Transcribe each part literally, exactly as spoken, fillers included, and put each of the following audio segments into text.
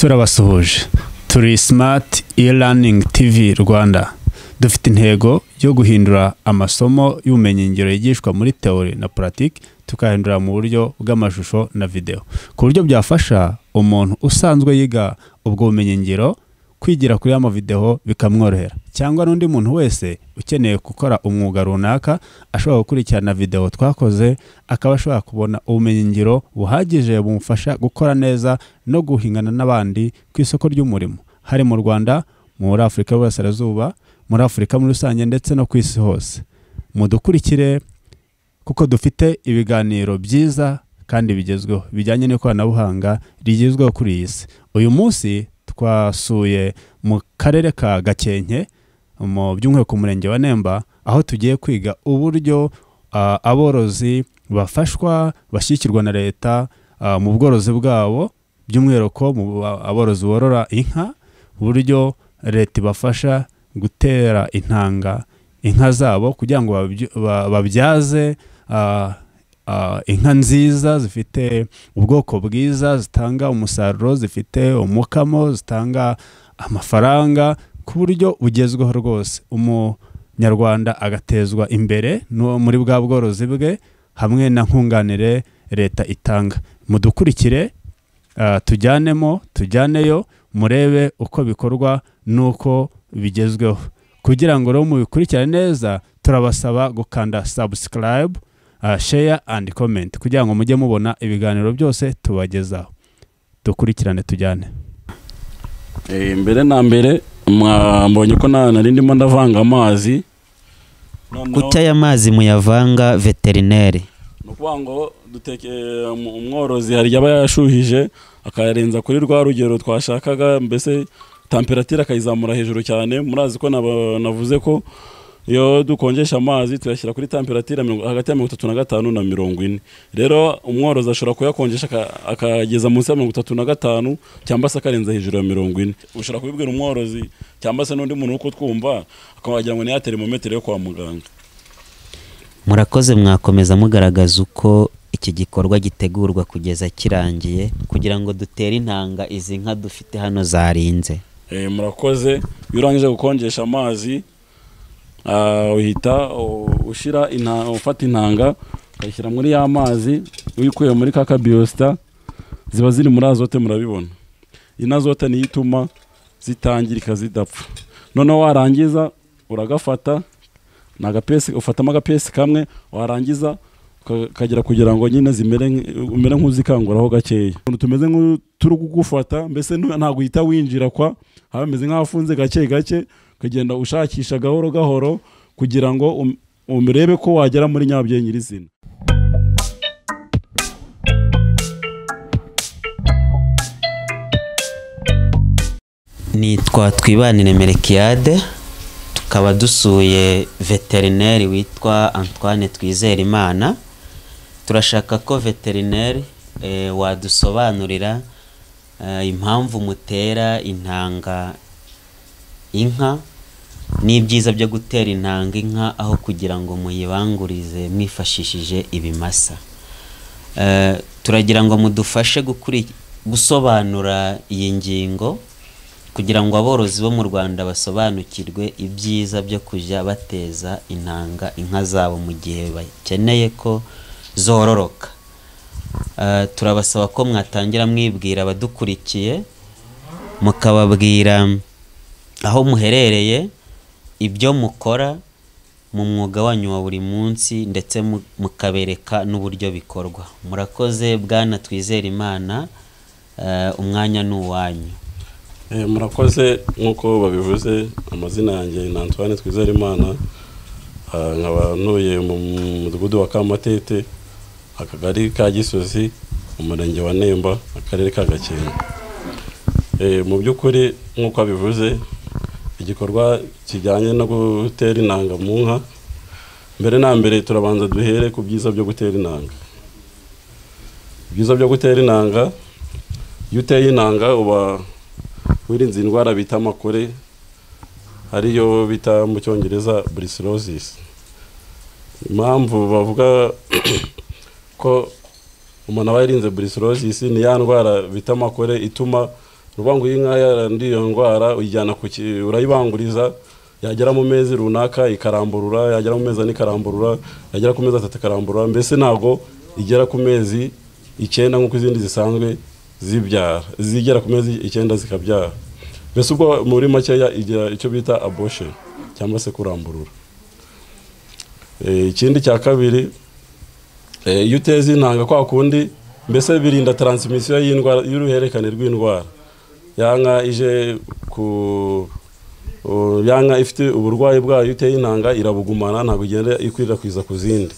turabasuhuje turi Smart e-learning T V Rwanda dufite intego yo guhindura amasomo y'ubumenyi ngiro yigishwa muri theory na pratique tukahindura mu buryo bw'amashusho na video ku buryo byafasha umuntu usanzwe yiga ubwo bumenyi ngiro kwigira kuri ama video bikamworohera cyangwa n'undi muntu wese ukeneye gukora umwuga runaka ashobora gukurikirana video twakoze akaba ashobora kubona ubumenyi ngiro buhagije bumufasha gukora neza no guhingana n'abandi ku isoko ry'umurimo hari mu Rwanda muri Afrika y'Uburasirazuba muri Afrika muri rusange ndetse no ku isi hose mudukurikire kuko dufite ibiganiro byiza kandi bigezweho bijyanye n'ikoranabuhanga rigezweho kuri iyi si. Uyu munsi twasuye mu karere ka Gakenke mu by'umwihariko ku murenge wa Nemba aho tugiye kwiga uburyo uh, aborozi bafashwa bashyikirwa na leta uh, mu bworozi bwabo by'umwihariko mu aborozi borora inka uburyo leta ibafasha gutera intanga inka zabo kugira ngo babyaze uh, uh, inka nziza zifite ubwoko bwiza zitanga umusaruro zifite umukamo zitanga amafaranga ku buryo bugezweho rwose umunyarwanda agatezwa imbere no muri bwa bworozi bwe hamwe na Nkunganire leta itanga. Mudukurikire uh, tujyanemo tujyaneyo murebe uko bikorwa nuko bigezweho kugira ngo rero mubikurikirane neza turabasaba gukanda subscribe uh, share and comment kugira ngo mujye mubona ibiganiro byose tubagezaho dukurikirane tujyane. Eh mbere na mbere mbonye ko nari ndimo ndavanga amazi kuta y'amazi muyavanga veterinary nukuvuga ngo duteke umworozi hari yaba yashuhije akayarenza kuri rwa rugero twashakaga mbese temperature akayizamura hejuru cyane murazi ko navuze ko iyo dukonjesha amazi tuyashyira kuri temperature hagati ya mirongo itatu na gatanu na mirongo ine rero umworozi ashobora kuyakonjesha akageza munsi ya mirongo itatu na gatanu cyangwa se akarenza hejuru ya mirongo ine ushobora kubibwira umworozi cyangwa se n'undi muntu uko twumva akabagira ngo ni ya termometer yo kwa muganga. Murakoze mwakomeza mugaragaza uko iki gikorwa gitegurwa kugeza kirangiye kugira ngo dutere intanga izi nka dufite hano zarinze. Eh murakoze birangije gukonjesha amazi Uh, uhita ushira ina ufata intanga ukayishyira muri ya mazi uyikuye muri kaka biostar ziba ziri muri azote murabibona inazote ni ituma zitangirika zidapfa none warangiza uragafata nagapesi ufatama agapesi kamwe warangiza kagira kugira ngo nyine zimere umere nk'uzikanguraho gakeya tumeze nk'uturi kugufata mbese ntago uhita winjira kwa habameze nk'afunze gake gake kugenda ushakisha gahoro gahoro kugira ngo umurebe ko wagera muri nyabye nyirizina. Nitwa Twibanire Merekiade tukaba dusuye veterinary witwa Antoine Twizerimana turashaka ko veterinary eh, wadusobanurira eh, impamvu mutera intanga inka n'ibyiza byo gutera intanga inka aho kugira ngo muyibangurize mwifashishije ibimasa. Uh, turagira ngo mudufashe gukuri gusobanura iyi ngingo kugira ngo aborozi bo mu Rwanda basobanukirwe ibyiza byo kujya bateza intanga inka zabo mu gihe bakeneye ko zororoka. Uh, turabasaba ko mwatangira mwibwira abadukurikiye mukababwira aho muherereye ibyo mukora mu mwuga wanyu wa buri munsi ndetse mukabereka n'uburyo bikorwa. Murakoze bwana Twizerimana uh, umwanya n'uwanyu. Eh murakoze nkuko babivuze amazina yanjye ni Antoine Twizerimana uh, nkaba ntuye mu mudugudu wa Kamatete akagari ka Gisozi umurenge wa Nemba akarere ka Gakenke. Eh mu by'ukuri nkuko babivuze igikorwa kijyanye no gutera intanga mu nka mbere na mbere turabanza duhere ku byiza byo gutera intanga. Byiza byo gutera intanga iyo uteye intanga uba wirinze indwara bita amakore ariyo bita mu cyongereza brucellosis. Impamvu bavuga ko umuntu aba yirinze brucellosis ni ya ndwara bita amakore ituma rubango y'inka yarandi iyo ndwara uyijyana ku urayibanguriza yagera mu mezi runaka ikaramburura yagera mu mezi anikaramburura yagera ku mezi atatu ikaramburura mbese ntago igera ku mezi icyenda nk'uko izindi zisanzwe zibyara zigera ku mezi icyenda zikabyara mbese ubwo muri makeya igira icyo bita abortion cyangwa se kuramburura. Ikindi cya kabiri iyo uteze intanga kwa kundi mbese birinda transmission y'indwara y'uruherekane rw'indwara yanka ije ku yanka ifite uburwayi bwayo uteye intanga irabugumana ntabwo igenda ikwirakwiriza ku zindi.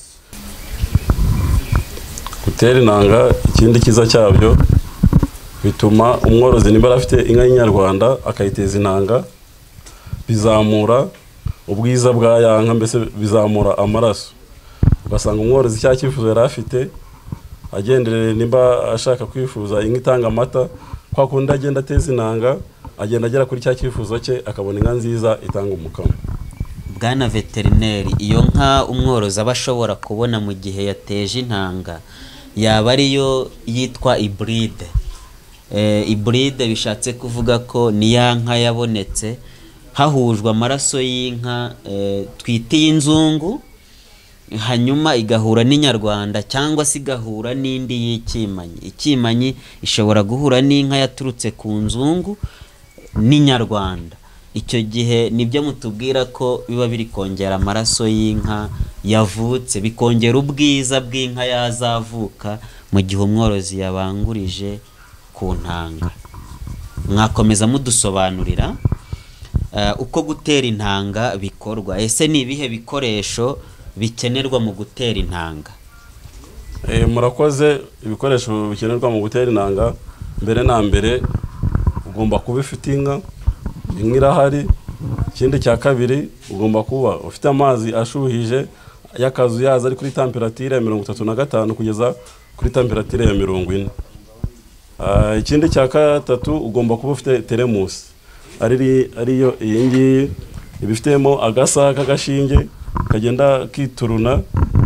Gutera intanga ikindi kiza cyabyo bituma umworozi niba afite inka y'inyarwanda akayiteza intanga bizamura ubwiza bwa yanka mbese bizamura amaraso ugasanga umworozi cya cyifuzo yari afite agendereye nimba ashaka kwifuza inka itanga amata kwa kundi agenda ateza intanga agenda agera kuri cya cyifuzo cye akabona inka nziza itanga umukamo. Bwana veterinary, iyo nka umworozi aba ashobora kubona mu gihe yateje intanga yaba ariyo yitwa hybride. Eh, hybride bishatse kuvuga ko ni ya nka yabonetse hahujwe amaraso y'inka eh, twitiye inzungu hanyuma igahura n'inyarwanda cyangwa se igahura n'indi y'ikimanyi. Ikimanyi ishobora guhura n'inka yaturutse ku nzungu n'inyarwanda. Icyo gihe nibyo mutubwira ko biba biri kongera amaraso y'inka yavutse bikongera ubwiza bw'inka yazavuka mu gihe umworozi yabangurije ku ntanga. Mwakomeza mudusobanurira uh, uko gutera intanga bikorwa. Ese ni ibihe bikoresho bikenerwa mu gutera intanga? Eh, murakoze. Ibikoresho bikenerwa mu gutera intanga mbere na mbere ugomba kuba ufite inka inka irahari. Ikindi cya kabiri ugomba kuba ufite amazi ashuhije y'akazu yaza ari kuri temperature ya mirongo itatu na gatanu kugeza kuri temperature ya mirongo ine. Uh, ikindi cya gatatu ugomba kuba ufite teremusi ari ariyo iyi ngiyi ibifitemo agasa k'agashinge kagenda kituruna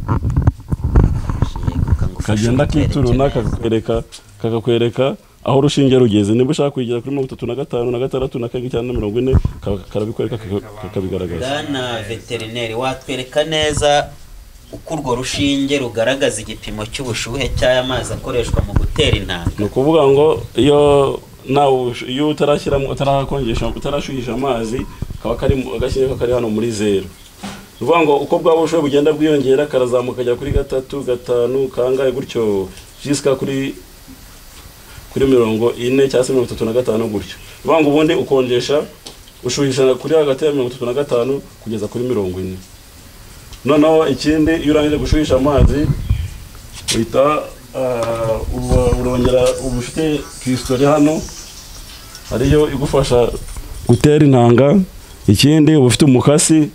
kagenda kituruna kakakwereka kakakwereka aho urushinge rugeze. Niba ushaka kugera kuri mirongo itatu na gatanu na gatandatu na karindwi cyangwa na mirongo ine karabikwereka kakabigaragaza. Bwana veterinary, watwereka neza uko urwo rushinge rugaragaza igipimo cy'ubushuhe cy'aya mazi akoreshwa mu gutera intanga? Ni ukuvuga ngo iyo nawe iyo utarashyiramo utarakonjesha utarashuhisha amazi kaba kari agashinge kari hano muri zero. Ni ukuvuga ngo uko bwa bushuhe bugenda bwiyongera karazamuka kajya kuri gatatu gatanu kangahe gutyo jiska kuri kuri mirongo ine cyangwa se mirongo itatu na gatanu gutyo. Ni ukuvuga ngo ubundi ukonjesha ushuhisha kuri hagati ya mirongo itatu na gatanu kugeza kuri mirongo ine. Noneho ikindi iyo urangije gushuhisha amazi uhita uh, urongera ubufite pistori hano ariyo igufasha gutera intanga. Ikindi ubufite umukasi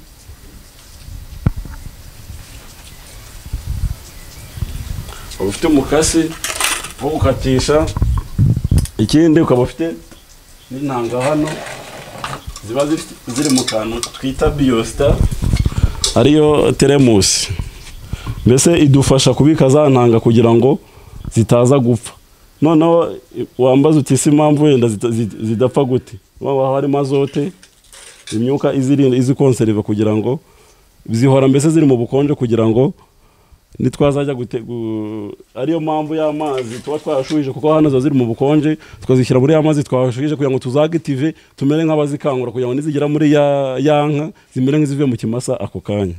ubufite umukasi wo gukatisha. Ikindi ukaba ufite n'intanga hano ziba ziri mu kantu twita biostar ariyo teremusi mbese idufasha kubika za ntanga kugira ngo zitaza gupfa. Noneho wambaza uti isi impamvu wenda zidapfa gute? Waba harimo azote imyuka izirinda izi conserve kugira ngo zihora mbese ziri mu bukonje kugira ngo nitwazajya gutegu ariyo mpamvu y'amazi tuba twashuhije kuko hano zo ziri mu bukonje twazishyira muri amazi twashuhije kugira ngo tuzagitive tumere nk'abazikangura kugira ngo nizigera muri ya yanka zimere nk'izivuye mu kimasa ako kanya.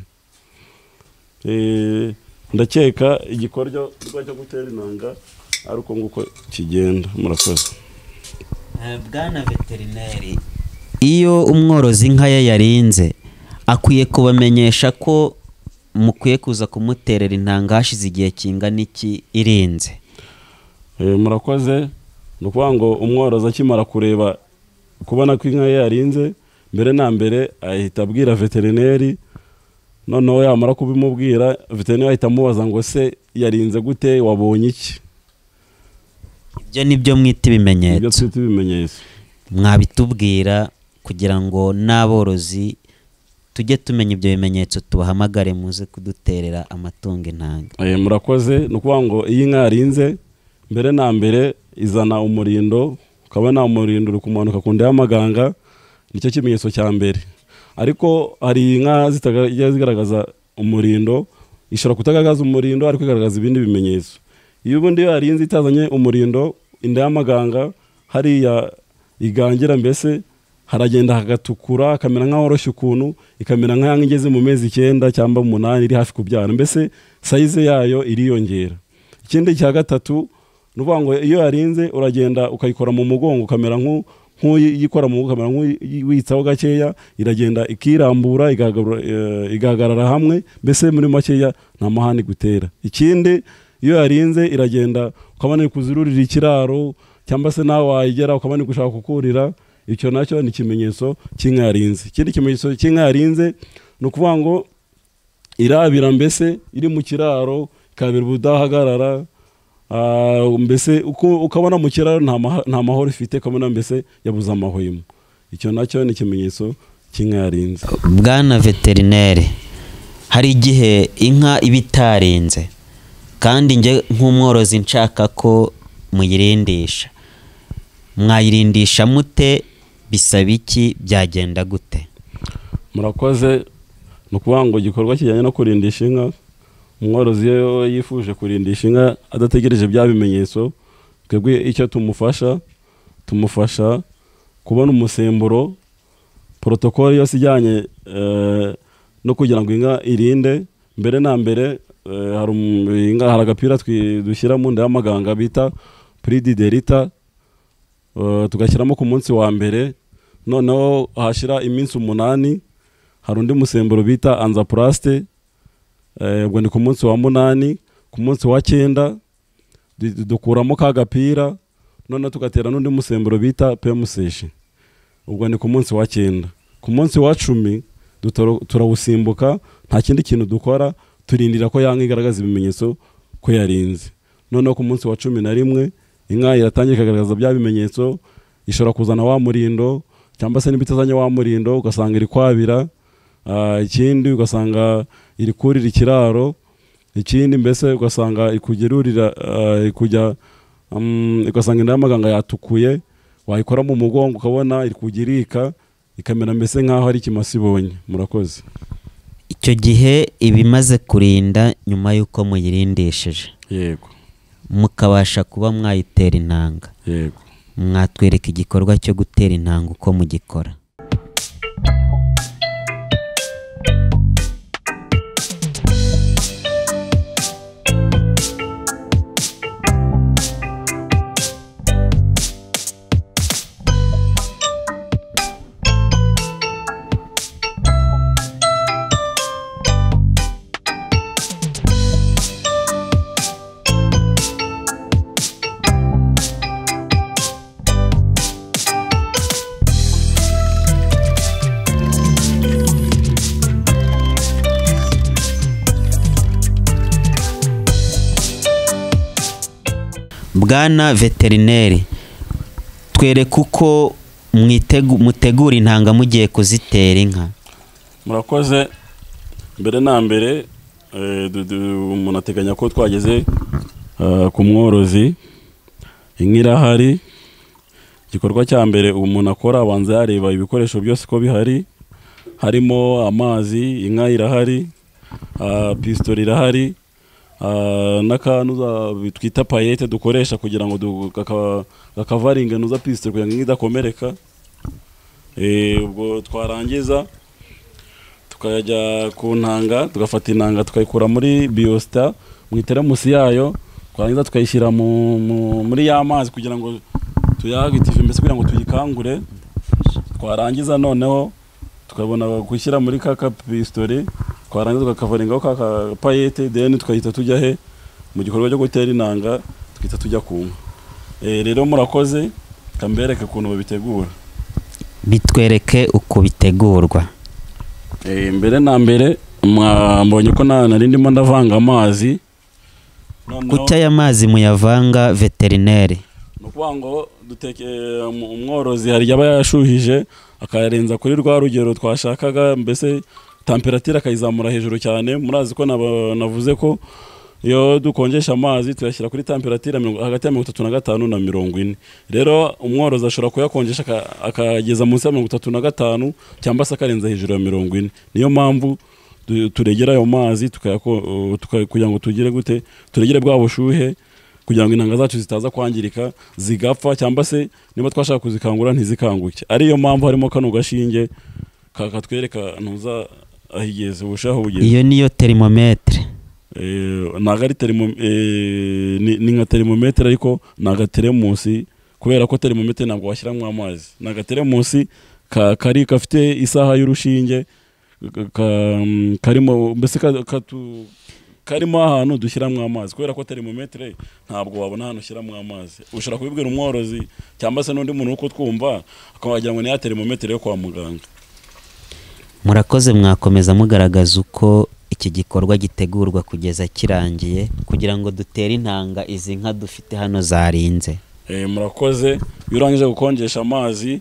Eh, ndakeka igikoryo cyo gutera intanga ari uko nguko kigenda. Murakoze. Bwana veterinary, iyo umworozi inka ye yarinze akwiye kubamenyesha ko mukwiye kuza kumuterera intanga hashize igihe kingana iki irinze? Eh, murakoze. No kuvuga ngo umworozi akimara kureba kubona ko inka ye yarinze mbere na mbere ahita abwira veterinary. Noneho yamara kubimubwira veterinary ahita amubaza ngo se yarinze gute, wabonye iki? Ibyo nibyo mwita ibimenyetso. Ibyo twita ibimenyetso. Mwabitubwira kugira ngo n'aborozi tujye tumenya ibyo bimenyetso tubahamagare muze kuduterera amatungo intanga. Eh, murakoze. No kuvuga ngo iyi nka yarinze mbere na mbere izana umurindo ukabona umurindo uri kumanuka ku nda y'amaganga, nicyo kimenyetso cya mbere. Ariko hari inka zitajya zigaragaza umurindo, ishobora kutagaragaza umurindo ariko igaragaza ibindi bimenyetso. Iyo ubundi yarinze itazanye umurindo, inda y'amaganga hariya igangira, mbese haragenda hagatukura, akamera nk'ahoroshye ukuntu, ikamera nk'aho igeze mu mezi icyenda cyangwa umunani iri hafi kubyara, mbese size yayo iriyongera. Ikindi cya gatatu ni ukuvuga ngo iyo yarinze uragenda ukayikora mu mugongo, ukamera nk'uyikora mu mugongo, ukamera nk'uwitsaho gakeya, iragenda ikirambura igahagarara hamwe, mbese muri makeya nta mahane gutera. Ikindi iyo yarinze iragenda ukabona iri kuzirurira ikiraro, cyangwa se nawe wayigera ukabona iri gushaka kukurira, icyo nacyo ni ikimenyetso cy'inka yarinze. Ikindi kimenyetso cy'inka yarinze ni ukuvuga ngo irabira, mbese iri mu kiraro ikabira ubudahagarara, mbese ukabona mu kiraro nta mahoro ifite, ukabona mbese yabuze amahwemo. Icyo nacyo ni ikimenyetso cy'inka yarinze. Bwana veterineri, hari igihe inka iba itarinze kandi njye nk'umworozi nshaka ko muyirindisha, mwayirindisha mute? Bisaba iki? Byagenda gute? Murakoze. Ni ukuvuga ngo igikorwa kijyanye no kurindisha inka, umworozi iyo yifuje kurindisha inka adategereje bya bimenyetso, twebwe icyo tumufasha tumufasha kubona umusemburo, protokole yose ijyanye no kugira ngo inka irinde. Mbere na mbere hari inka hari agapira dushyira mu nda y'amaganga bita prediderita, tugashyiramo ku munsi wa mbere, noneho hashira iminsi umunani hari undi musemburo bita anzapraste, ubwo ni ku munsi wa munani. Ku munsi wa cyenda dukuramo ka gapira, noneho tugatera n'undi musemburo bita pemuseshi, ubwo ni ku munsi wa cyenda. Ku munsi wa cumi turawusimbuka, nta kindi kintu dukora, turindira ko yanka igaragaza ibimenyetso ko yarinze. Noneho ku munsi wa cumi na rimwe inka iratangira ikagaragaza bya bimenyetso, ishobora kuzana wa murindo, cyangwa se n'ibitazanye wa murindo ugasanga iri kwabira. Ikindi ugasanga iri kurira ikiraro. Ikindi mbese ugasanga ikugerurira ikujya ugasanga inda y'amaganga yatukuye, wayikora mu mugongo ukabona iri kugirika, ikamera mbese nk'aho ari ikimasa ibonye. Murakoze. Icyo gihe ibimaze kurinda nyuma y'uko muyirindishije, yego, mukabasha kuba mwayitera intanga, yego, mwatwereka igikorwa cyo gutera intanga uko mugikora? Bwana veterineri, twereke uko mutegura intanga mugiye kuzitera inka. Murakoze. Mbere na mbere umuntu ateganya ko twageze ku mworozi, inka irahari. Igikorwa cya mbere umuntu akora abanza yareba ibikoresho byose ko bihari, harimo amazi, inka irahari, pistori irahari, n'akantu twita payete dukoresha kugira ngo gakavaringe nuza pistori kugira ngo idakomereka. Ubwo twarangiza tukajya ku ntanga, tugafata intanga tukayikura muri biosita mu iteremusi yayo, twarangiza tukayishyira muri ya mazi kugira ngo tuyagitive, mbese kugira ngo tuyikangure. Twarangiza noneho tukabona gushyira muri ka pistori, twarangiza tukakavaringaho ka payete, then tukahita tujya he mu gikorwa cyo gutera intanga, tukita tujya ku nka. Rero murakoze, kambereke ukuntu babitegura. Bitwereke uko bitegurwa. Mbere na mbere mbonye ko nari ndimo ndavanga amazi. Kuki aya mazi muyavanga veterineri? Ni ukuvuga ngo duteke umworozi hari yaba yashuhije akayarenza kuri rwa rugero twashakaga, mbese temperature akayizamura hejuru cyane. Murazi ko navuze ko iyo dukonjesha amazi tuyashyira kuri temperature hagati ya mirongo itatu na gatanu na mirongo ine. Rero umworozi ashobora kuyakonjesha akageza munsi ya mirongo itatu na gatanu cyangwa se akarenza hejuru ya mirongo ine. Niyo mpamvu turegera ayo mazi kugira ngo tugire gute turegere bwa bushuhe kugira ngo intanga zacu zitaza kwangirika zigapfa cyangwa se niba twashaka kuzikangura ntizikanguke. Ariyo mpamvu harimo kano gashinge kakatwereka ntuza ahigeze ubushaho bugeze. Iyo niyo thermometre. Eh naga ari thermometre ni nka thermometre ariko naga teremusi kubera ko thermometre ntabwo washyiramo amazi. Naga teremusi kari kafite isaha y'urushinge karimo mbese katu karimo ahantu dushyiramo amazi kubera ko thermometre ntabwo wabona hano ushyiramo amazi. Ushobora kubibwira umworozi cyangwa se n'undi muntu uko twumva akagira ngo ni ya thermometre yo kwa muganga. Murakoze, mwakomeza mugaragaza uko iki gikorwa gitegurwa kugeza kirangiye kugira ngo dutere intanga izi nka dufite hano zarinze. Eh murakoze, iyo urangije gukonjesha amazi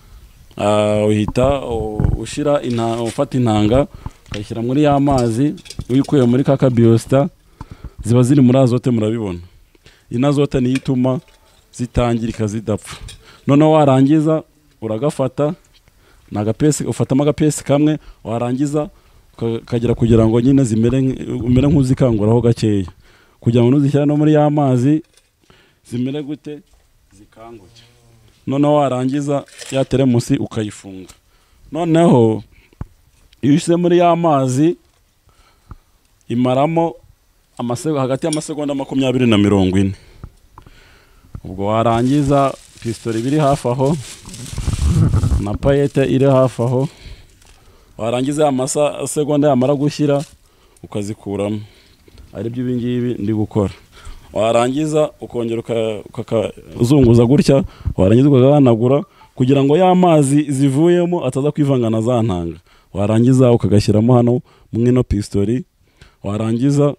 uhita ushira ina ufata intanga ukayishyira muri ya mazi uyikuye muri kaka biosita ziba ziri muri azote. Murabibona inazote niyo ituma zitangirika zidapfa. Noneho warangiza uragafata nagapesi ufatamo agapesi kamwe warangiza kagera kugira ngo nyine zimere umere nk'uzikanguraho gakeya kugira ngo nuzishyira no muri ya mazi zimere gute zikanguke. Noneho warangiza ya teremusi ukayifunga. Noneho iyo ushyize muri ya mazi imaramo amasegonda hagati y'amasegonda makumyabiri na mirongo ine. Ubwo warangiza pistoli biri hafi aho na payete iri hafi aho, warangiza amasa segonda yamara gushyira ukazikuramo. Ari byo ibingibi ndi gukora. Warangiza ukongera ukazunguza gutya, warangiza ukaganagura kugira ngo ya mazi zivuyemo ataza kwivangana za ntanga. Warangiza ukagashyiramo hano mwino pistoli, warangiza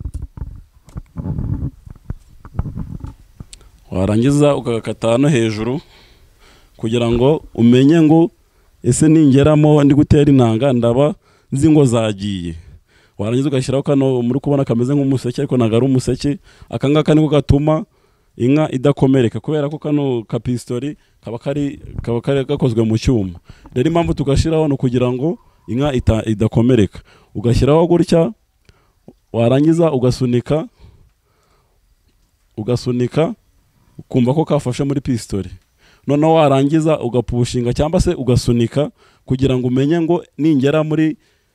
warangiza ukagakata hano hejuru kugira ngo umenye ngo ese ningeramo ndi gutera intanga ndaba nzi ngo zagiye. Warangiza ugashyiraho kano muri kubona kameze nk'umuseke ariko ntago ari umuseke. Akangaka niko gatuma inka idakomereka kubera ko kano ka pistoli kaba kari kaba kari gakozwe mu cyuma. Rero impamvu tugashiraho no kugira ngo inka idakomereka. Ugashyiraho gutya, warangiza ugasunika ugasunika ukumva ko kafashe muri pistoli. Noneho warangiza ugapushinga cyangwa se ugasunika kugira ngo umenye ngo ningera muri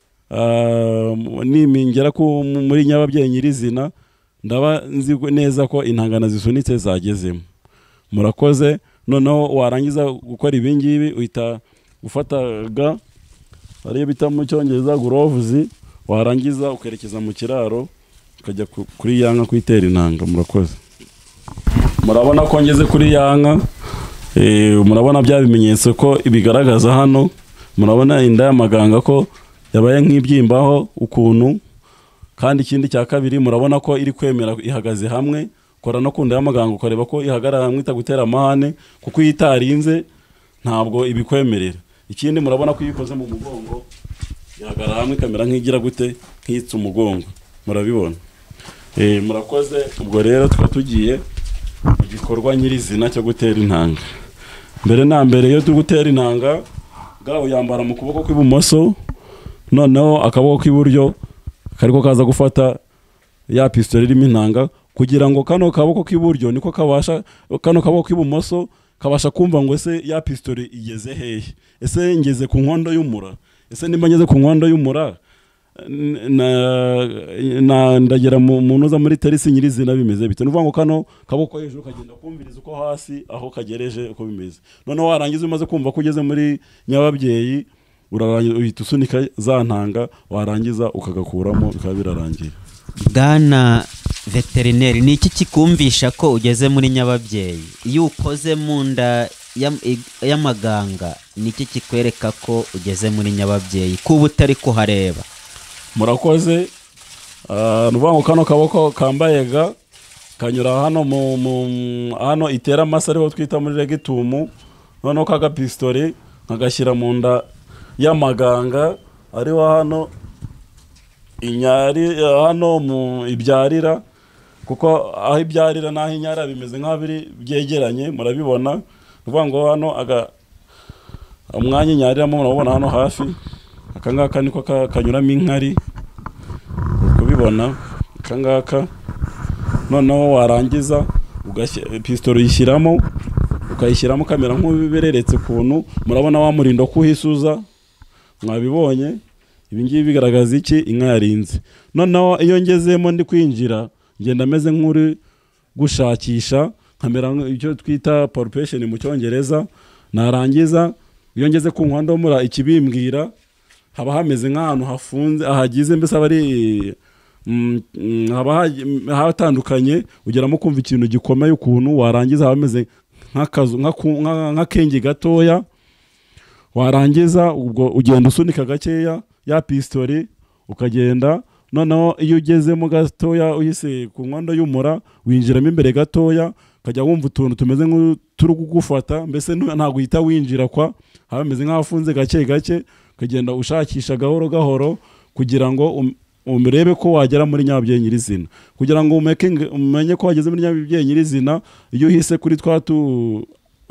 uh, nimingera ko muri nyababyeyi nyirizina ndaba nzi neza ko intangana zisunitse zagezemo. Murakoze. Noneho warangiza gukora ibingibi uhita ufataga ariyo bita mu cyongereza gloves, warangiza ukerekeza mu kiraro ukajya kuri yanka kwitera intanga. Murakoze. Murabona ko ngeze kuri yanka. Eh murabona bya bimenyetso ko ibigaragaza hano. Murabona inda y'amaganga ko yabaye nk'ibyimbaho ukuntu. Kandi ikindi cya kabiri murabona ko iri kwemera ihagaze hamwe. Kora no kunda y'amaganga ukareba ko ihagarara hamwe itagutera amahane kuko yitarinze ntabwo ibikwemerera. Ikindi murabona ko yikoze mu mugongo ihagarara hamwe kamera nk'igira gute nk'itse umugongo. Murabibona. Eh murakoze. Ubwo rero twa tugiye igikorwa nyirizina cyo gutera intanga. Mbere na mbere yo tugutera intanga gaho yambara mu kuboko kw'ibumoso, noneho akaboko k'iburyo kariko kaza gufata ya pistoli irimo intanga kugira ngo kano kaboko k'iburyo niko kabasha kano kaboko k'ibumoso kabasha kumva ngo ese ya pistoli igeze hehe. Ese ngeze ku nkondo y'umura. Ese nimba ngeze ku nkondo y'umura na na ndagera mu munoza muri terisi nyirizina bimeze bite. Nuvuga ngo kano kaboko hejuru kagenda kumviriza uko hasi aho kagereje uko bimeze. Noneho warangiza umaze kumva ko ugeze muri nyababyeyi urarangiza uhita usunika za ntanga, warangiza ukagakuramo bikaba birarangiye. Bwana veterinary, ni iki kikumvisha ko ugeze muri nyababyeyi? Iyo ukoze mu nda y'amaganga ni iki kikwereka ko ugeze muri nyababyeyi kuba utari kuhareba? Murakoze. Uh, nuvuga ngo kano kaboko kambaye ga kanyura hano mu hano itera amasa ariho twita muri regitumu. Noneho kaga pistoli nkagashyira mu nda y'amaganga ariho hano inyari hano mu ibyarira kuko aho ibyarira naho inyara bimeze nk'abiri byegeranye murabibona uvuga ngo hano aga umwanya inyariramo murabona hano hafi akangaka niko kanyuramo inkari kubibona akangaka noneho warangiza pistol yishyiramo ukayishyiramo kamera nk'ubibereretse kuntu murabona wa murindo kuhisuza mwabibonye ibi ngibi bigaragaza iki inka yarinze noneho iyo ngezemo ndi kwinjira ngenda ameze nk'uri gushakisha kamera icyo twita palpation mu cyongereza narangiza iyo ngeze ku nkondo mura ikibimbwira haba hameze nk'ahantu hafunze ahagize mbese abari haba hatandukanye ugeramo kumva ikintu gikomeye ukuntu warangiza hameze nk'akazu nk'akengi gatoya warangiza ubwo ugenda usunika gakeya ya pistori ukagenda noneho iyo ugezemo gatoya uhise ku nkondo y'umura winjiramo imbere gatoya ukajya wumva utuntu tumeze nk'uturi kugufata mbese ntabwo uhita winjira kwa haba hameze nk'ahafunze gake gake ukagenda ushakisha gahoro gahoro kugira ngo umurebe ko wagera muri nyababyeyi nyirizina kugira ngo umenye ko wageze muri nyababyeyi nyirizina iyo uhise kuri twatu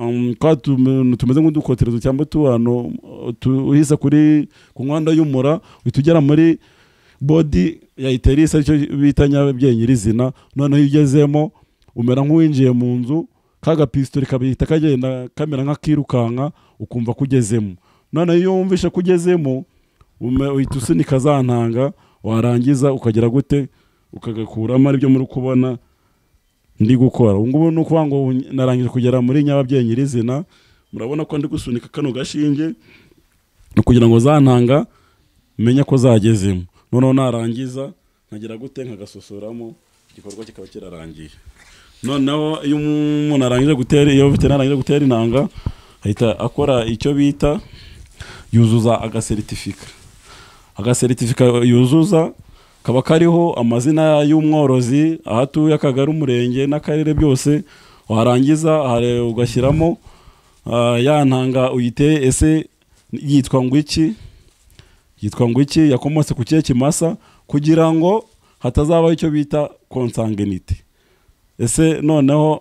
tumeze nk'udukoterezo cyangwa tuwano uhise kuri ku nkondo y'umura uhita ugera muri body ya iterisi aricyo bita nyababyeyi nyirizina noneho iyo ugezemo umera nk'uwinjiye mu nzu kaga pistori kabihita kagenda kamera nk'akirukanka ukumva kugezemo noneho iyo wumvishe kugezemo uhita usunika za ntanga warangiza ukagera gute ukagakuramo aribyo muri kubona ndi gukora ubu ngubu ni ukuvuga ngo narangije kugera muri nyababyeyi nyirizina murabona ko ndi gusunika kano gashinge kugira ngo za ntanga menye ko zagezemo noneho narangiza nkagera gute nkagasosoramo igikorwa kikaba kirarangiye noneho iyo umuntu arangije gutera iyo veterinary arangije gutera intanga ahita akora icyo bita yuzuza agasertifika agasertifika yuzuza kaba kariho amazina y'umworozi ahatuye akagari umurenge n'akarere byose warangiza ugashyiramo ya ntanga uyiteye ese yitwa ngo iki yitwa ngo iki yakomotse ku kihe kimasa kugira ngo hatazabaho icyo bita consanguinity ese noneho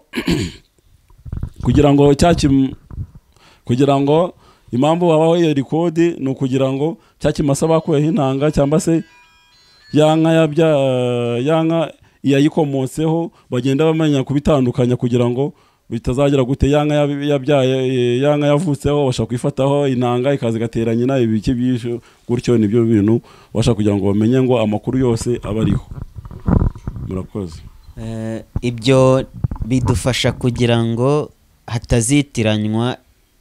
kugira ngo cyaki kugira ngo impamvu babaho iyo record ni ukugira ngo cyakimasa bakuyeho intanga cyangwa se yanka yabya yanka yayikomotseho bagenda bamenya kubitandukanya kugira ngo bitazagera gute yanka yabyaye yanka yavutseho bashaka kwifataho intanga ikaza gateranya nyina ibiki byisho gutyo nibyo bintu bashaka kugira ngo bamenye ngo amakuru yose abariho murakoze. Uh, ibyo bidufasha kugira ngo hatazitiranywa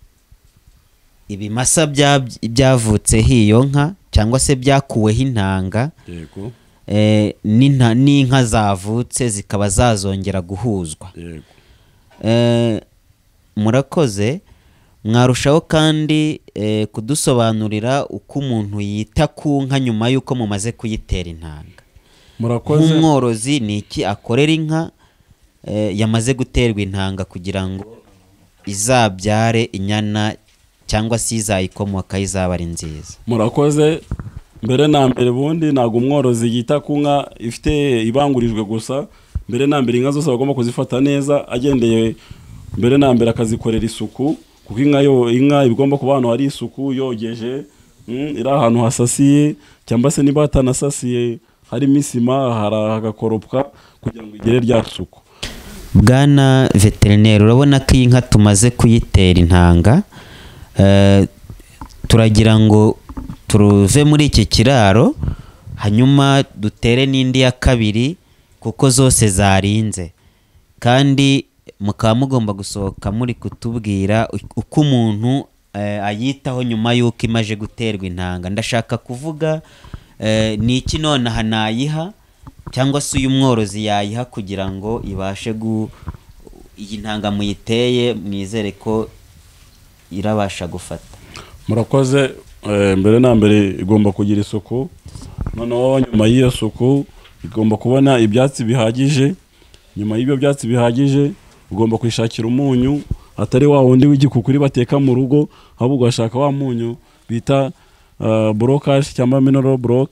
ibimasa byavutse hiyo nka cyangwa se byakuweho intanga yego eh, n'inka zavutse zikaba zazongera guhuzwa yego. Eh, murakoze mwarushaho kandi eh, kudusobanurira uko umuntu yita ku nka nyuma y'uko mumaze kuyitera intanga. Murakoze. Nk'umworozi ni iki akorera inka eh, yamaze guterwa intanga kugira ngo izabyare inyana cyangwa se izayikomoka izaba ari nziza? Murakoze. Mbere na mbere bundi ntago umworozi yita ku nka ifite ibangurijwe gusa, mbere na mbere inka zose bagomba kuzifata neza agendeye mbere na mbere akazikorera isuku, kuko inka yo inka ibigomba kuba ahantu hari isuku yogeje, mm, iri ahantu hasasiye cyangwa se niba hatanasasiye hari misima haragakoropwa kugira ngo igere rya suku. Bwana veterinary, urabona ko inka tumaze kuyitera intanga, uh, turagira ngo turuve muri iki kiraro hanyuma dutere n'indi ya kabiri kuko zose zarinze, kandi mukaba mugomba gusohoka muri kutubwira uko umuntu uh, ayitaho nyuma y'uko imaje guterwa intanga. Ndashaka kuvuga uh, ni iki none hanayiha cyangwa se uyu mworozi yayiha kugira ngo ibashe gu iyi ntanga muyiteye mwizere ko irabasha gufata. Murakoze. E, mbere na mbere igomba kugira isuku, noneho nyuma y'iyo suku igomba kubona ibyatsi bihagije. Nyuma y'ibyo byatsi bihagije ugomba kwishakira umunyu, atari wa wundi w'igikukuri bateka mu rugo, ahubwo ugashaka wa munyu bita uh, brokash cyangwa mineral block,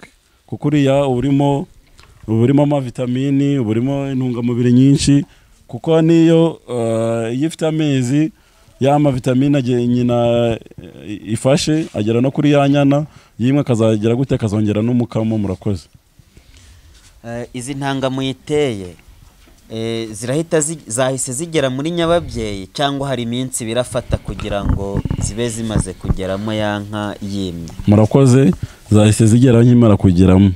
kuko uriya urimo urimo amavitamini, urimo intungamubiri nyinshi, kuko niyo iyo ifite amezi ya mavitamini nyina ifashe agera no kuri ya nyana yimwe akazagera gute akazongera n'umukamo. Murakoze. Izi ntanga muyiteye zirahita zahise zigera muri nyababyeyi cyangwa hari iminsi birafata kugira ngo zibe zimaze kugeramo ya nka yimye? Murakoze, zahise zigera nkimara kugeramo.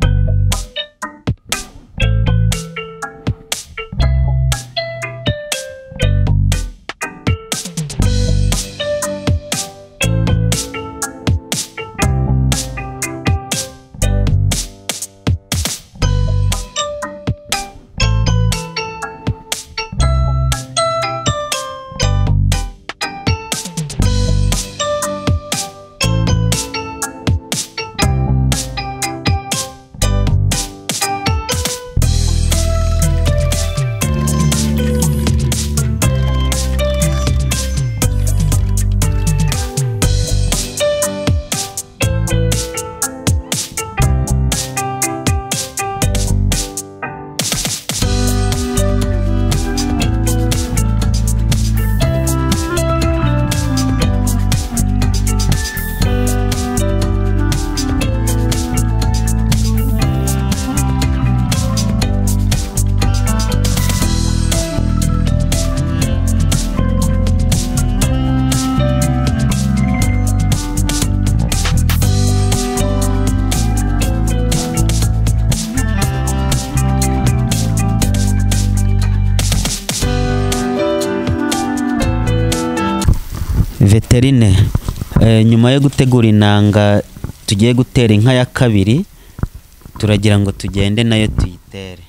Veterine, nyuma yo gutegura intanga tugiye gutera inka ya kabiri, turagira ngo tugende nayo tuyitere.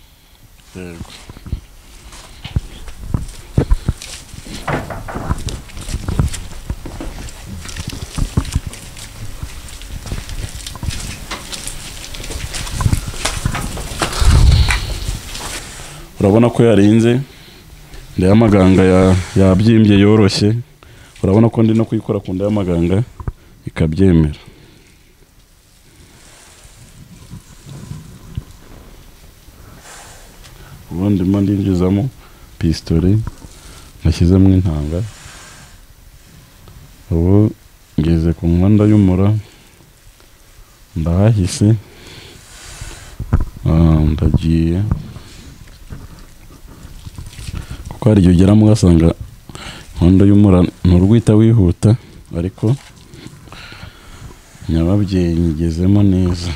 Urabona ko yarinze, ndaya amaganga yabyimbye yoroshye. Urabona ko ndi no kuyikora ku nda y'amaganga ikabyemera. Ubundi mo ndinjizamo pistole nashyizemo intanga. Ubu ngeze ku nkondo y'umura, ndahahise, ndagiye, kuko hari igihe ugeramo ugasanga inkondo y'umura nturwita wihuta, ariko nyababyeyi nyigezemo neza.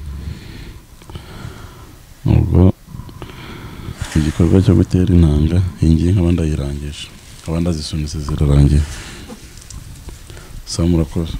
Ubwo igikorwa cyo gutera intanga ingiye nkaba ndayirangije, nkaba ndazisunitse zirarangiye. Sa murakoze.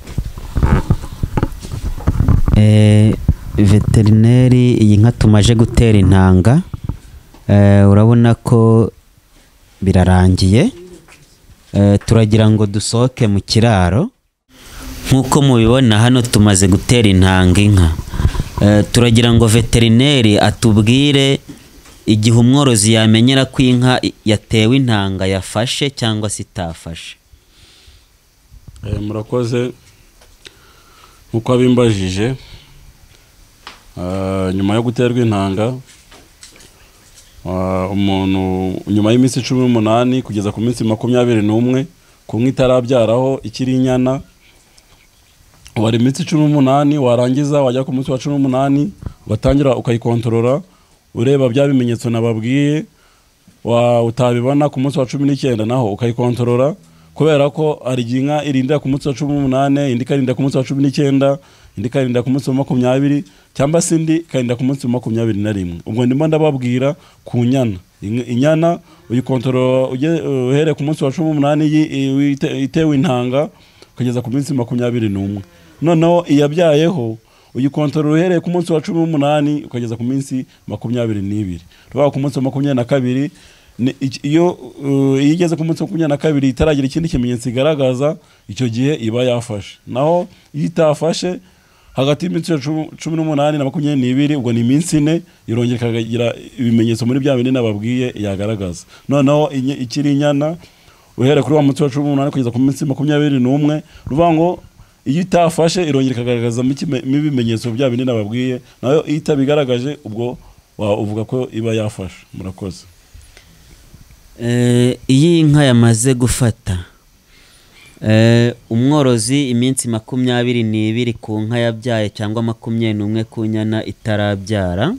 Veterinary, iyi nka tumaje gutera intanga, urabona ko birarangiye. Turagira ngo dusohoke mu kiraro. Nkuko mubibona hano tumaze gutera intanga inka. Turagira ngo veterinary atubwire igihe umworozi yamenyera ko inka yatewe intanga yafashe cyangwa se itafashe. Murakoze. Nkuko abimbajije, nyuma yo guterwa intanga, umuntu nyuma y'iminsi cumi n'umunani kugeza ku minsi makumyabiri n'umwe ku nka itarabyaraho ikiri inyana, wari iminsi cumi n'umunani warangiza wajya ku munsi wa cumi n'umunani ugatangira ukayikontorora ureba bya bimenyetso nababwiye. Utabibona ku munsi wa cumi n'icyenda naho ukayikontorora, kubera ko ari inka irinda ku munsi wa cumi n'umunani, indi karinda ku munsi wa cumi n'icyenda, indi karinda ku munsi wa makumyabiri, cyangwa se indi karinda ku munsi wa makumyabiri na rimwe. Ubwo ndimo ndababwira ku nyana. Inyana uyikontorora uhereye ku munsi wa cumi n'umunani itewe intanga kugeza ku minsi makumyabiri n'umwe. Noneho iyabyayeho uyikontorora uhereye ku munsi wa cumi n'umunani ukageza ku minsi makumyabiri n'ibiri. Ruba ku munsi wa makumyabiri na kabiri, iyo igeze ku munsi wa makumyabiri na kabiri itaragira ikindi kimenyetso igaragaza, icyo gihe iba yafashe. Naho iyo itafashe hagati y'iminsi cumi n'umunani na makumyabiri n'ibiri, ubwo ni iminsi ine, irongera ikagira ibimenyetso muri bya bindi nababwiye yagaragaza. Noneho ikiri inyana uhereye kuri wa munsi wa cumi n'umunani kugeza ku minsi makumyabiri n'umwe, ruvuga ngo iyo itafashe irongera ikagaragaza ibimenyetso bya bindi nababwiye, nayo iyo itabigaragaje ubwo uvuga ko iba yafashe. Murakoze. Iyi inka yamaze gufata, umworozi iminsi makumyabiri n'ibiri ku nka yabyaye cyangwa makumyabiri n'umwe ku nyana itarabyara,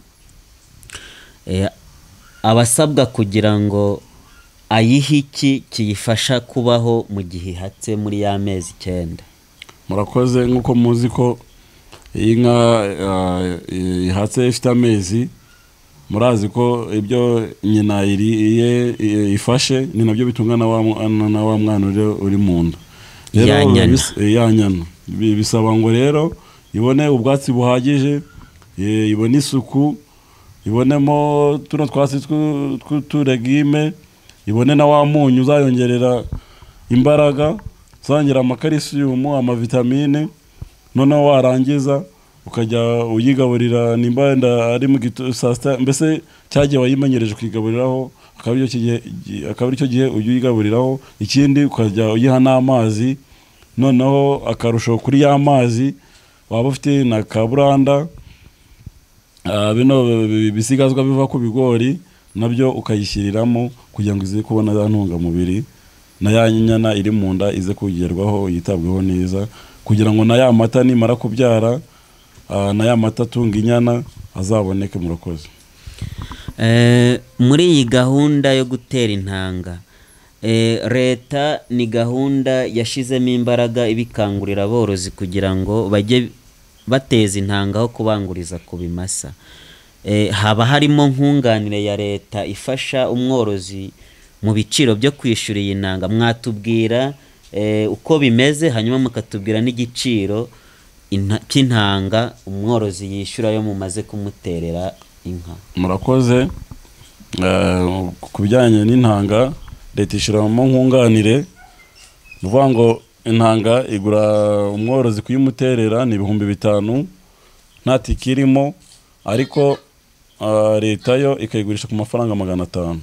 abasabwa kugira ngo ayihe iki kiyifasha kubaho mu gihe ihatse muri ya mezi icyenda. Murakoze. Nk'uko muzi ko iyi nka ihatse ifite amezi, murazi ko ibyo nyina iriye ifashe ni nabyo bitunga na wa mwana uri mu nda. Ya nyana bisaba ngo rero ibone ubwatsi buhagije, ibone isuku, ibonemo tuno twatsi tw'uturegime, ibone na wa munyu uzayongerera imbaraga, uzongera amakarisiyumu, amavitamine, noneho warangiza ukajya uyigaburira nimba wenda ari mu gitondo, mbese cyagiye wayimenyereje kuyigaburiraho, akaba ari cyo gihe ujya uyigaburiraho. Ikindi ukajya uyiha n'amazi, noneho akarusho kuri ya mazi waba ufite na kaburanda, bino bisigazwa biva ku bigori nabyo ukayishyiriramo kugira ngo ize kubona za ntungamubiri, na ya nyana iri mu nda ize kugerwaho, yitabweho neza, kugira ngo na ya mata nimara kubyara, na ya mata atunga inyana azaboneke. Murakoze. Muri iyi gahunda yo gutera intanga, leta ni gahunda yashizemo imbaraga ibikangurira aborozi kugira ngo bajye bateza intanga aho kubanguriza ku bimasa. Haba harimo nkunganire ya leta ifasha umworozi mu biciro byo kwishyura iyi ntanga. Mwatubwira uko bimeze, hanyuma mukatubwira n'igiciro cy'intanga umworozi yishyura yo mumaze kumuterera inka. Murakoze. Ku bijyanye n'intanga, leta ishyiramo nkunganire, uvuga ngo intanga igura umworozi kuyimuterera ni ibihumbi bitanu nta tiki irimo, ariko leta yo ikayigurisha ku mafaranga magana atanu.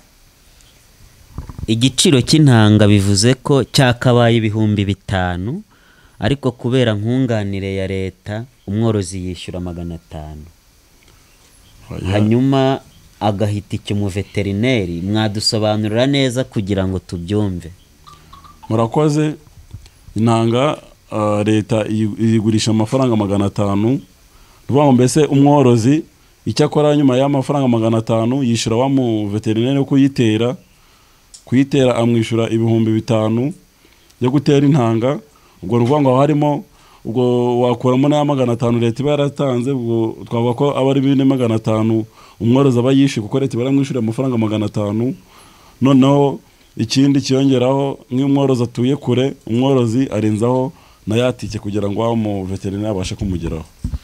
Igiciro cy'intanga bivuze ko cyakabaye ibihumbi bitanu, ariko kubera nkunganire ya leta umworozi yishyura magana atanu. Hanyuma agahita icyo mu veterinary. Mwadusobanurira neza kugira ngo tubyumve. Murakoze. Intanga leta iyigurisha amafaranga magana atanu, uvuga ngo mbese umworozi icyo akora nyuma y'amafaranga magana atanu yishyura wa mu veterinary yo kuyitera kuyitera amwishyura ibihumbi bitanu yo gutera intanga. Ubwo ruvuga ngo harimo ubwo wakuramo na magana atanu leta iba yaratanze, ubwo twavuga ko aba ari bine magana atanu umworozi aba yishyuye, kuko leta baramwishyura amafaranga magana atanu. Noneho ikindi kiyongeraho, nk'umworozi atuye kure, umworozi arenzaho na yatike kugira ngo wa mu veterinary abashe kumugeraho.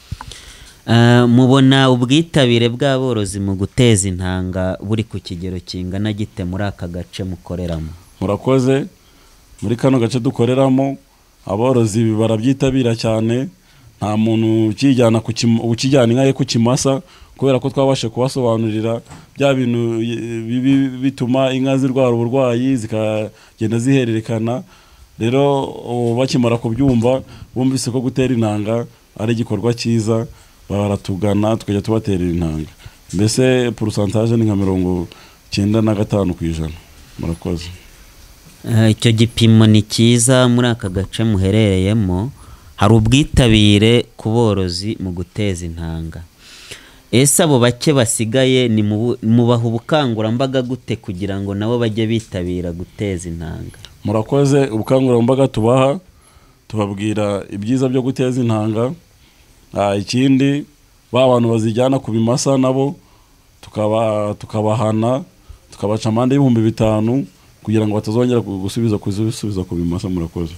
Mubona ubwitabire bw'aborozi mu guteza intanga buri ku kigero kingana gite muri aka gace mukoreramo? Murakoze. Muri kano gace dukoreramo aborozi barabyitabira cyane, nta muntu ukijyana ukijyana inka ye ku kimasa, kubera ko twabashe kubasobanurira bya bintu bituma inka zirwara uburwayi zikagenda zihererekana. Rero bakimara kubyumva bumvise ko gutera intanga ari igikorwa cyiza, baratugana tukajya tubatera intanga. Mbese pourcentage ni nka mirongo icyenda na gatanu ku ijana. Murakoze. Icyo gipimo ni cyiza muri aka gace muherereyemo. Hari ubwitabire ku borozi mu guteza intanga. Ese abo bake basigaye ni mubaha ubukangurambaga gute kugira ngo nabo bajye bitabira guteza intanga? Murakoze. Ubukangurambaga tubaha, tubabwira ibyiza byo guteza intanga. Ikindi ba bantu bazijyana ku bimasa nabo tukaba tukabahana, tukabaca amande y'ibihumbi bitanu kugira ngo batazongera gusubiza kusubiza ku bimasa. Murakoze.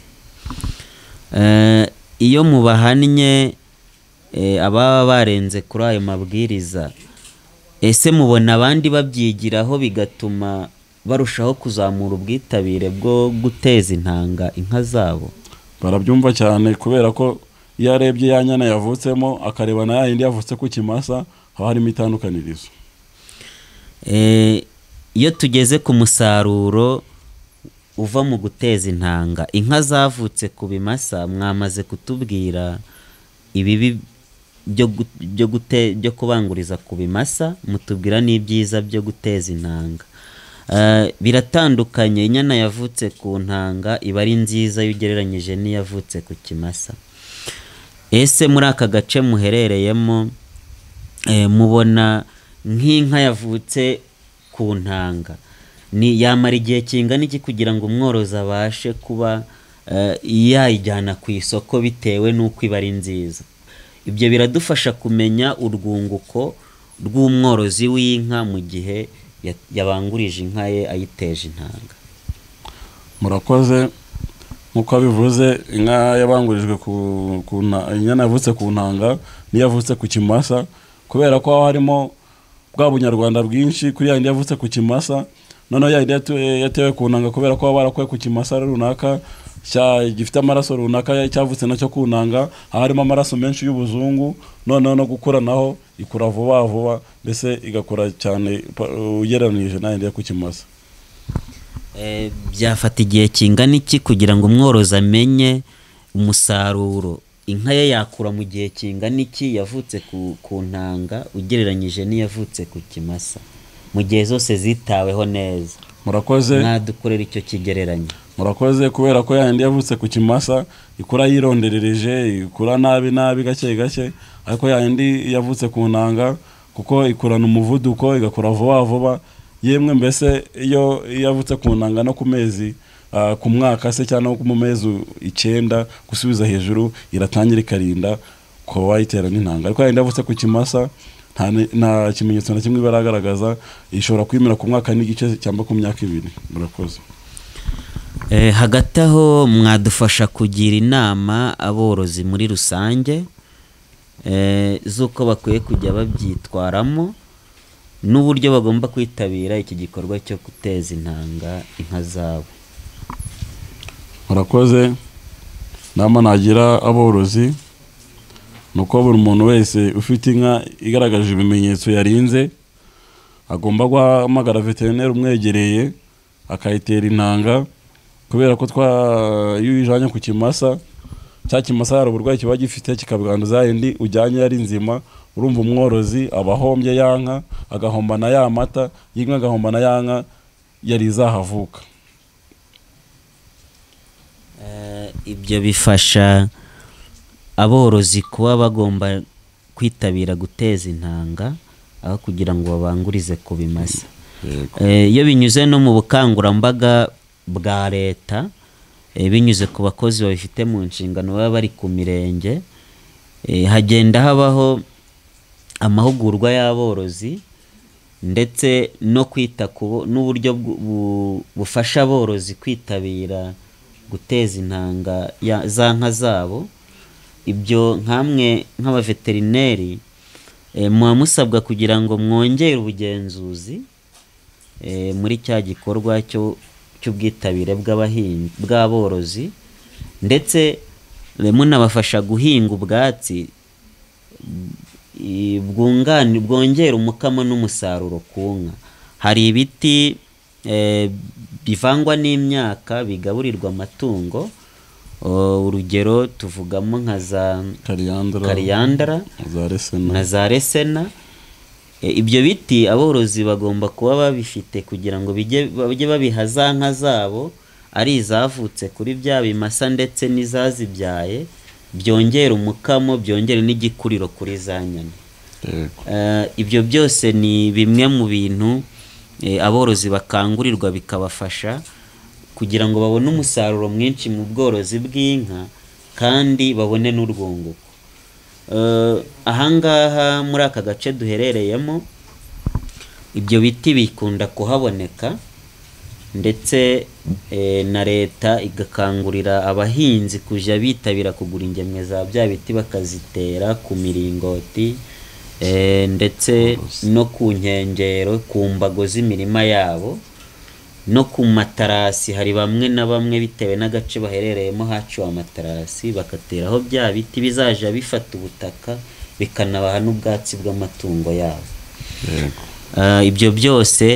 Iyo mubahannye ababa barenze kuri ayo mabwiriza, ese mubona abandi babyigiraho bigatuma barushaho kuzamura ubwitabire bwo guteza intanga inka zabo? Barabyumva cyane, kubera ko iyo arebye ya nyana yavutsemo akareba na yindi yavutse ku kimasa, haba harimo itandukanirizo. Iyo tugeze ku musaruro uva mu guteza intanga. Inka zavutse ku bimasa mwamaze kutubwira ibibi byo byo gute byo kubanguriza ku bimasa, mutubwira n'ibyiza byo guteza intanga. Uh, biratandukanye. Inyana yavutse ku ntanga iba ari nziza yugereranyije n'iyavutse ku kimasa. Ese muri aka gace muherereyemo eh, mubona nk'inka yavutse ku ntanga ni yamara igihe kingana iki kugira ngo umworozi abashe kuba uh, yayijyana ku isoko bitewe n'uko iba ari nziza? Ibyo biradufasha kumenya urwunguko rw'umworozi w'inka mu gihe yabangurije inka ye ayiteje intanga. Murakoze. Nkuko bivuze, inka yabangurijwe ku inyana yavutse ku ntanga n'iyavutse ku kimasa, kubera ko harimo bwa bunyarwanda bwinshi kuri yandi yavutse ku kimasa, noneho yandi yatewe ku ntanga kubera ko barakuye ku kimasa runaka gifite amaraso runaka cyavutse nacyo ku ntanga, harimo amaraso menshi y'ubuzungu, noneho no gukura naho ikura vuba vuba, mbese igakura cyane ugereranije n'ayandi yo ku kimasa. Eh, byafata igihe kingana iki kugira ngo umworozi amenye umusaruro inka ye yakura mu gihe kingana iki yavutse ku, ku ntanga ugereranyije n'iyavutse ku kimasa, mu gihe zose zitaweho neza? Murakoze. Mwadukorera icyo kigereranyo. Murakoze. Kubera ko yandi yavutse ku kimasa ikura yironderereje, ikura nabi nabi gake gake, ariko yandi yavutse ku ntanga kuko ikurana umuvuduko, igakura vuba vuba, yemwe mbese iyo yavutse ku ntanga no ku mezi uh, ku mwaka se cyangwa mu mezi icyenda gusubiza hejuru iratangira ikarinda ko wayitera n'intanga. Ariko yandi yavutse ku kimasa nta nta kimenyetso na kimwe baragaragaza, ishobora kwimira ku mwaka n'igice cyangwa ku myaka ibiri. Murakoze. Eh, hagati aho mwadufasha kugira inama aborozi muri rusange eh, z'uko bakwiye kujya babyitwaramo n'uburyo bagomba kwitabira iki gikorwa cyo guteza intanga inka zabo? Murakoze. Nama nagira aborozi nuko buri muntu wese ufite inka igaragaje ibimenyetso yarinze agomba guhamagara veterinary umwegereye akayitera intanga, kubera ko twa iyo ujanye ku kimasa cya kimasa hari uburwayi kiba gifite kikabwanduza indi ujyanye yari nzima, urumva umworozi abahombye yanka agahomba na ya mata y'inka, agahomba na yanka yari izahavuka. Uh, ibyo bifasha aborozi kuba bagomba kwitabira guteza intanga aho kugira ngo babangurize ku bimasa. Iyo uh, binyuze no mu bukangurambaga bwa leta, e, binyuze ku bakozi babifite mu nshingano baba bari ku mirenge, e, hagenda habaho amahugurwa y'aborozi ndetse no kwita ku n'uburyo bu, bufasha aborozi kwitabira guteza intanga za nka zabo. Ibyo nkamwe nk'abaveterineri e, muba musabwa kugira ngo mwongere ubugenzuzi e, muri cya gikorwa cyo cy'ubwitabire bw'abahinzi bw'aborozi, ndetse munabafasha guhinga ubwatsi bwungani bwongera umukamo n'umusaruro ku nka. Hari ibiti e, bivangwa n'imyaka bigaburirwa amatungo, urugero tuvugamo nka za kariyandara na za resena. E, ibyo biti aborozi bagomba kuba babifite kugira ngo bijye babiha za nka zabo ari izavutse kuri bya bimasa ndetse n'izazibyaye, byongera umukamo, byongera n'igikuriro kuri za nyana. Uh, ibyo byose ni bimwe mu bintu e, aborozi bakangurirwa bikabafasha kugira ngo babone umusaruro mwinshi mu bworozi bw'inka kandi babone n'urwunguko. Uh, ahangaha muri aka gace duherereyemo ibyo biti bikunda kuhaboneka, ndetse e, na leta igakangurira abahinzi kujya bitabira kugura ingemwe za bya biti bakazitera ku miringoti e, ndetse no ku nkengero ku mbago z'imirima yabo no ku matarasi. Hari bamwe na bamwe bitewe n'agace baherereyemo haciwe amatarasi bakateraho bya biti bizaja bifata ubutaka bikanabaha n'ubwatsi bw'amatungo yabo. Uh, ibyo byose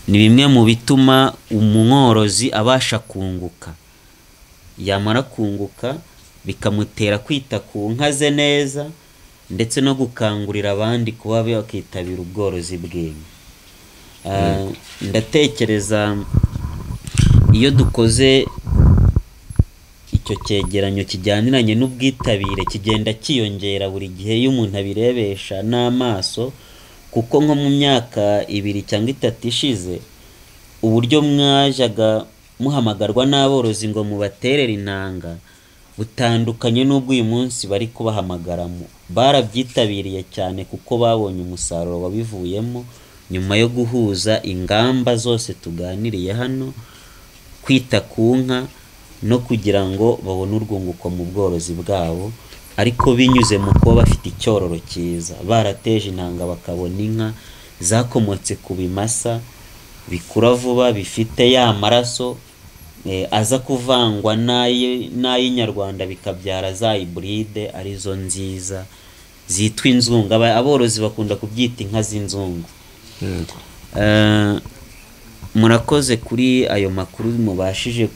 ni bimwe mu bituma umworozi abasha kunguka, yamara kunguka bikamutera kwita ku nka ze neza ndetse no gukangurira abandi kuba bakitabira ubworozi bw'inka. Uh, ndatekereza iyo dukoze icyo cyegeranyo kijyaniranye n'ubwitabire kigenda kiyongera buri gihe iyo umuntu abirebesha n'amaso, kuko nko mu myaka ibiri cyangwa itatu ishize uburyo mwajaga muhamagarwa n'aborozi ngo mubaterere intanga butandukanye n'ubwo uyu munsi bari kubahamagaramo. Barabyitabiriye cyane kuko babonye umusaruro wabivuyemo nyuma yo guhuza ingamba zose tuganiriye hano, kwita ku nka no kugira ngo babone urwunguko mu bworozi bwabo, ariko binyuze mu kuba bafite icyororo cyiza, barateje intanga bakabona inka zakomotse ku bimasa bikura vuba bifite ya maraso eh, aza kuvangwa n'ay'inyarwanda bikabyara za hybride arizo nziza zitwa inzungu. Aborozi bakunda kubyita inka z'inzungu. Uh, murakoze kuri ayo makuru mubashije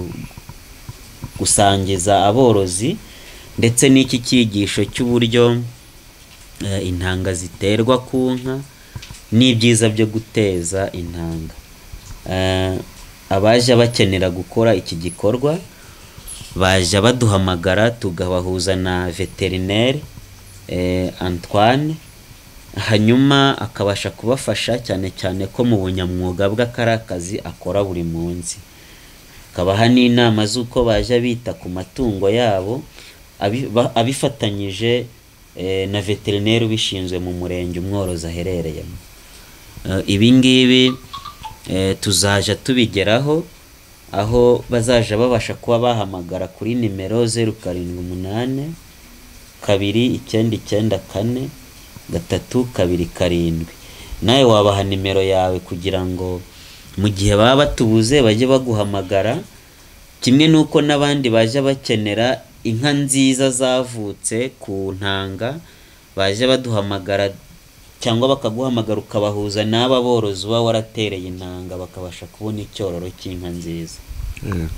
gusangiza aborozi, ndetse n'iki cyigisho cy'uburyo uh, intanga ziterwa ku nka n'ibyiza byo guteza intanga. Uh, abaje bakenera gukora iki gikorwa baje baduhamagara tugabahuza na veterinary eh, Antoine, hanyuma akabasha kubafasha cyane cyane ko mu bunyamwuga bw'akarakazi akora buri munsi, kabaha n'inama z'uko baje bita ku matungo yabo abifatanyije eh, na veterinary ubishinzwe mu murenge umworozi aherereyemo. Uh, ibi ngibi eh, tuzaja tubigeraho aho bazaja babasha kuba bahamagara kuri nimero zeru karindwi umunani kabiri icyenda icyenda kane gatatu kabiri karindwi. Nawe wabaha nimero yawe kugira ngo mu gihe baba batubuze bajye baguhamagara, kimwe nuko n'abandi baje bakenera inka nziza zavutse ku ntanga baje baduhamagara cyangwa bakaguhamagara ukabahuza n'aba borozi uba waratereye intanga bakabasha kubona icyororo cy'inka nziza. Yego.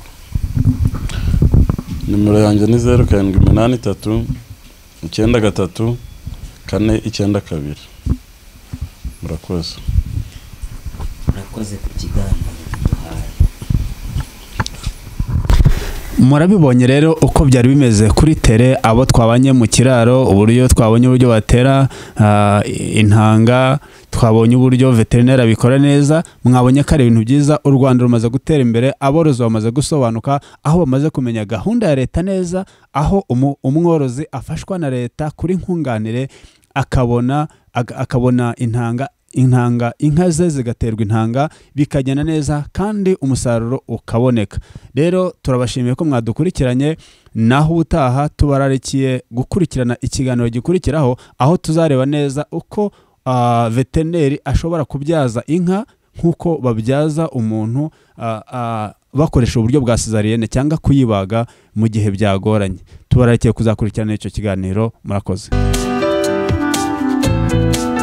Nimero yanjye ni zeru karindwi umunani itatu icyenda gatatu kane icyenda kabiri. Murakoze. Murakoze ku kiganiro duhaye. Murabibonye rero uko byari bimeze kuri tere, abo twabanye mu kiraro, uburyo twabonye uburyo batera uh, intanga, twabonye uburyo veterinary abikora neza. Mwabonye ko ari ibintu byiza, u Rwanda rumaze gutera imbere, aborozi bamaze gusobanuka, aho bamaze kumenya gahunda ya leta neza, aho umworozi afashwa na leta kuri Nkunganire akabona akabona intanga intanga inka ze zigaterwa intanga bikagenda neza kandi umusaruro ukaboneka. Rero turabashimiye ko mwadukurikiranye, naho utaha tubararikiye gukurikirana ikiganiro gikurikiraho, aho tuzareba neza uko uh, veterinary ashobora kubyaza inka nkuko babyaza umuntu uh, uh, bakoresha uburyo bwa cesarienne cyangwa kuyibaga mu gihe byagoranye. Tubararikiye kuzakurikirana icyo kiganiro. Murakoze.